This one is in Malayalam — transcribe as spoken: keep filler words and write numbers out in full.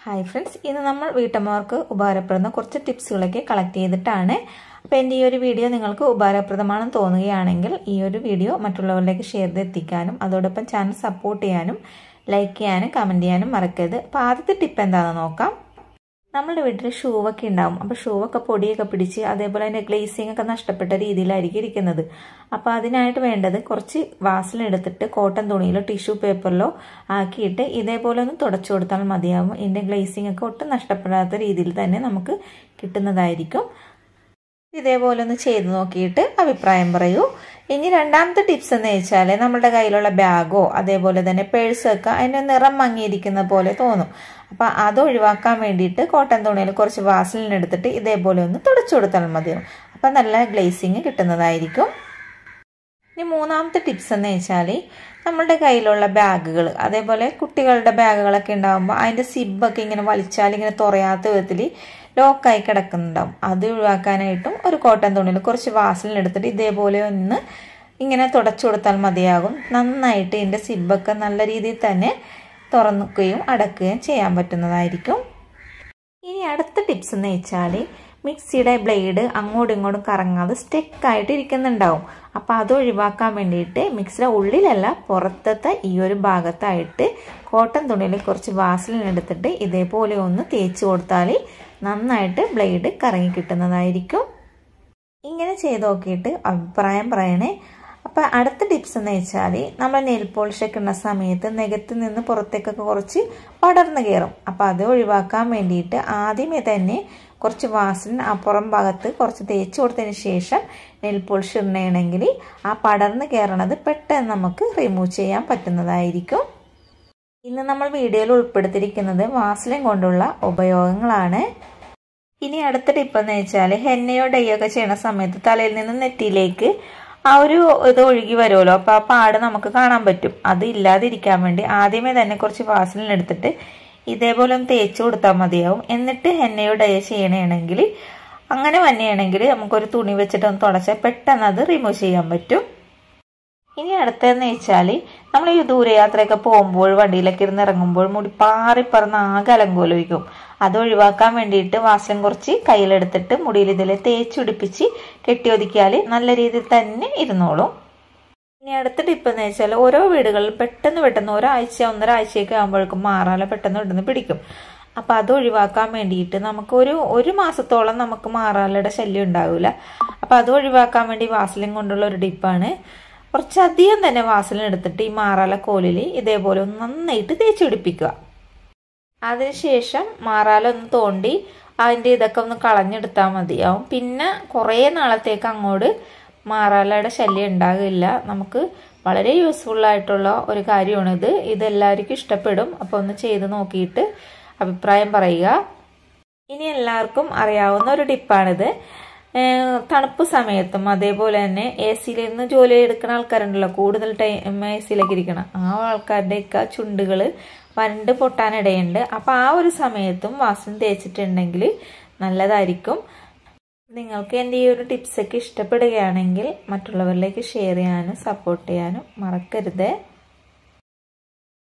ഹായ് ഫ്രണ്ട്സ്, ഇന്ന് നമ്മൾ വീട്ടമ്മമാർക്ക് ഉപകാരപ്പെടുന്ന കുറച്ച് ടിപ്സുകളൊക്കെ കളക്ട് ചെയ്തിട്ടാണ്. അപ്പോൾ എൻ്റെ ഈ ഒരു വീഡിയോ നിങ്ങൾക്ക് ഉപകാരപ്രദമാണെന്ന് തോന്നുകയാണെങ്കിൽ ഈ ഒരു വീഡിയോ മറ്റുള്ളവരിലേക്ക് ഷെയർ ചെയ്തെത്തിക്കാനും അതോടൊപ്പം ചാനൽ സപ്പോർട്ട് ചെയ്യാനും ലൈക്ക് ചെയ്യാനും കമൻറ്റ് ചെയ്യാനും മറക്കരുത്. അപ്പോൾ ആദ്യത്തെ ടിപ്പ് എന്താണെന്ന് നോക്കാം. നമ്മുടെ വീട്ടിൽ ഷൂവൊക്കെ ഉണ്ടാവും. അപ്പോൾ ഷൂവൊക്കെ പൊടിയൊക്കെ പിടിച്ച് അതേപോലെ തന്നെ ഗ്ലേസിംഗ് ഒക്കെ നഷ്ടപ്പെട്ട രീതിയിലായിരിക്കും ഇരിക്കുന്നത്. അപ്പോൾ അതിനായിട്ട് വേണ്ടത് കുറച്ച് വാസലിൻ എടുത്തിട്ട് കോട്ടൺ തുണിയിലോ ടിഷ്യൂ പേപ്പറിലോ ആക്കിയിട്ട് ഇതേപോലെ ഒന്ന് തുടച്ചു കൊടുത്താൽ മതിയാവും. ഇതിൻ്റെ ഗ്ലേസിംഗ് ഒക്കെ ഒട്ടും നഷ്ടപ്പെടാത്ത രീതിയിൽ തന്നെ നമുക്ക് കിട്ടുന്നതായിരിക്കും. ഇതേപോലെ ഒന്ന് ചെയ്ത് നോക്കിയിട്ട് അഭിപ്രായം പറയൂ. ഇനി രണ്ടാമത്തെ ടിപ്സ് എന്ന് വെച്ചാൽ നമ്മുടെ കയ്യിലുള്ള ബാഗോ അതേപോലെ തന്നെ പേഴ്സൊക്കെ അതിൻ്റെ നിറം മങ്ങിയിരിക്കുന്ന പോലെ തോന്നും. അപ്പം അത് ഒഴിവാക്കാൻ വേണ്ടിയിട്ട് കോട്ടൺ തുണിയിൽ കുറച്ച് വാസലിൻ എടുത്തിട്ട് ഇതേപോലെ ഒന്ന് തുടച്ചു കൊടുത്താൽ മതിയാവും. അപ്പം നല്ല ഗ്ലേസിങ് കിട്ടുന്നതായിരിക്കും. ഇനി മൂന്നാമത്തെ ടിപ്സ് എന്ന് വെച്ചാൽ നമ്മളുടെ കയ്യിലുള്ള ബാഗുകൾ അതേപോലെ കുട്ടികളുടെ ബാഗുകളൊക്കെ ഉണ്ടാകുമ്പോൾ അതിൻ്റെ സിബൊക്കെ ഇങ്ങനെ വലിച്ചാൽ ഇങ്ങനെ തുറയാത്ത വിധത്തിൽ ലോക്കായി കിടക്കുന്നുണ്ടാവും. അത് ഒഴിവാക്കാനായിട്ടും ഒരു കോട്ടൺ തുണിയിൽ കുറച്ച് വാസലിൻ എടുത്തിട്ട് ഇതേപോലെ ഒന്ന് ഇങ്ങനെ തുടച്ചു കൊടുത്താൽ മതിയാകും. നന്നായിട്ട് ഇതിൻ്റെ സിബൊക്കെ നല്ല രീതിയിൽ തന്നെ തുറക്കുകയും അടക്കുകയും ചെയ്യാൻ പറ്റുന്നതായിരിക്കും. ഇനി അടുത്ത ടിപ്സ് എന്ന് വെച്ചാൽ മിക്സിയുടെ ബ്ലേഡ് അങ്ങോട്ടും ഇങ്ങോട്ടും കറങ്ങാതെ സ്റ്റെക്കായിട്ട് ഇരിക്കുന്നുണ്ടാവും. അപ്പോൾ അത് ഒഴിവാക്കാൻ വേണ്ടിയിട്ട് മിക്സിയുടെ ഉള്ളിലല്ല പുറത്തത്തെ ഈ ഒരു ഭാഗത്തായിട്ട് കോട്ടൺ തുണിയിൽ കുറച്ച് വാസലിൻ എടുത്തിട്ട് ഇതേപോലെ ഒന്ന് തേച്ച് കൊടുത്താൽ നന്നായിട്ട് ബ്ലേഡ് കറങ്ങി കിട്ടുന്നതായിരിക്കും. ഇങ്ങനെ ചെയ്ത് നോക്കിയിട്ട് അഭിപ്രായം പറയണേ. അപ്പോൾ അടുത്ത ടിപ്സ് എന്ന് വെച്ചാൽ നമ്മൾ നെയിൽ പോളിഷൊക്കെ ഇടുന്ന സമയത്ത് നെഗത്തിൽ നിന്ന് പുറത്തേക്കൊക്കെ കുറച്ച് പടർന്നു കയറും. അപ്പോൾ അത് ഒഴിവാക്കാൻ വേണ്ടിയിട്ട് ആദ്യമേ തന്നെ കുറച്ച് വാസലിൻ ആ പുറം ഭാഗത്ത് കുറച്ച് തേച്ച് കൊടുത്തതിന് ശേഷം നെയിൽ പോളിഷ് ഇടണമെങ്കിൽ ആ പടർന്ന് കയറണത് പെട്ടെന്ന് നമുക്ക് റിമൂവ് ചെയ്യാൻ പറ്റുന്നതായിരിക്കും. ഇന്ന് നമ്മൾ വീഡിയോയിൽ ഉൾപ്പെടുത്തിയിരിക്കുന്നത് വാസലിൻ കൊണ്ടുള്ള ഉപയോഗങ്ങളാണ്. ഇനി അടുത്ത ടിപ്പ് എന്ന് വെച്ചാൽ ഹെന്നയോ ഡൈയോ ഒക്കെ ചെയ്യുന്ന സമയത്ത് തലയിൽ നിന്ന് നെറ്റിയിലേക്ക് ആ ഒരു ഇത് ഒഴുകി വരുമല്ലോ. അപ്പോൾ ആ പാട് നമുക്ക് കാണാൻ പറ്റും. അത് ഇല്ലാതിരിക്കാൻ വേണ്ടി ആദ്യമേ തന്നെ കുറച്ച് വാസലിൻ എടുത്തിട്ട് ഇതേപോലെ ഒന്ന് തേച്ച് കൊടുത്താൽ മതിയാവും. എന്നിട്ട് ഹെന്നയോ ഡൈയോ ചെയ്യണമെങ്കിൽ അങ്ങനെ തന്നെയാണെങ്കിൽ നമുക്കൊരു തുണി വെച്ചിട്ട് ഒന്ന് തുടച്ചാൽ പെട്ടെന്ന് അത് റിമൂവ് ചെയ്യാൻ പറ്റും. ഇനി അടുത്തതെന്ന് വെച്ചാൽ നമ്മൾ ഈ ദൂരയാത്രയൊക്കെ പോകുമ്പോൾ വണ്ടിയിലൊക്കെ ഇരുന്ന് ഇറങ്ങുമ്പോൾ മുടി പാറി പറന്ന് ആകെ അലങ്കോലിക്കും. അത് ഒഴിവാക്കാൻ വേണ്ടിയിട്ട് വാസലിൻ കുറച്ച് കയ്യിലെടുത്തിട്ട് മുടിയിൽ ഇതിൽ തേച്ചുടിപ്പിച്ച് കെട്ടിയൊതുക്കിയാൽ നല്ല രീതിയിൽ തന്നെ ഇരുന്നോളും. ഇനി അടുത്ത ടിപ്പ് എന്ന് വെച്ചാൽ ഓരോ വീടുകളിൽ പെട്ടെന്ന് പെട്ടെന്ന് ഒരാഴ്ച ഒന്നര ആഴ്ചയൊക്കെ ആകുമ്പോഴേക്കും മാറാല പെട്ടെന്ന് ഇടുന്ന് പിടിക്കും. അപ്പം അത് ഒഴിവാക്കാൻ വേണ്ടിയിട്ട് നമുക്കൊരു ഒരു മാസത്തോളം നമുക്ക് മാറാലയുടെ ശല്യം ഉണ്ടാവില്ല. അപ്പം അത് ഒഴിവാക്കാൻ വേണ്ടി വാസലിൻ കൊണ്ടുള്ള ഒരു ടിപ്പാണ്. കുറച്ചധികം തന്നെ വാസലിൻ എടുത്തിട്ട് ഈ മാറാല കോലിൽ ഇതേപോലെ ഒന്ന് നന്നായിട്ട് തേച്ച് പിടിപ്പിക്കുക. അതിനുശേഷം മാറാല ഒന്ന് തോണ്ടി അതിൻ്റെ ഇതൊക്കെ ഒന്ന് കളഞ്ഞെടുത്താൽ മതിയാവും. പിന്നെ കുറേ നാളത്തേക്ക് അങ്ങോട്ട് മാറാലയുടെ ശല്യം ഉണ്ടാകില്ല. നമുക്ക് വളരെ യൂസ്ഫുള്ളായിട്ടുള്ള ഒരു കാര്യമാണിത്. ഇതെല്ലാവർക്കും ഇഷ്ടപ്പെടും. അപ്പോൾ ഒന്ന് ചെയ്ത് നോക്കിയിട്ട് അഭിപ്രായം പറയുക. ഇനി എല്ലാവർക്കും അറിയാവുന്ന ഒരു ടിപ്പാണിത്. തണുപ്പ് സമയത്തും അതേപോലെ തന്നെ എ സിയിൽ നിന്ന് ജോലി എടുക്കുന്ന ആൾക്കാരുണ്ടല്ലോ, കൂടുതൽ ടൈം എ സിയിലേക്ക് ഇരിക്കണം, ആ ആൾക്കാരുടെയൊക്കെ ചുണ്ടുകൾ വരണ്ട് പൊട്ടാനിടയുണ്ട്. അപ്പോൾ ആ ഒരു സമയത്തും വാസലിൻ തേച്ചിട്ടുണ്ടെങ്കിൽ നല്ലതായിരിക്കും. നിങ്ങൾക്ക് എൻ്റെ ഈ ഒരു ടിപ്സൊക്കെ ഇഷ്ടപ്പെടുകയാണെങ്കിൽ മറ്റുള്ളവരിലേക്ക് ഷെയർ ചെയ്യാനും സപ്പോർട്ട് ചെയ്യാനും മറക്കരുത്.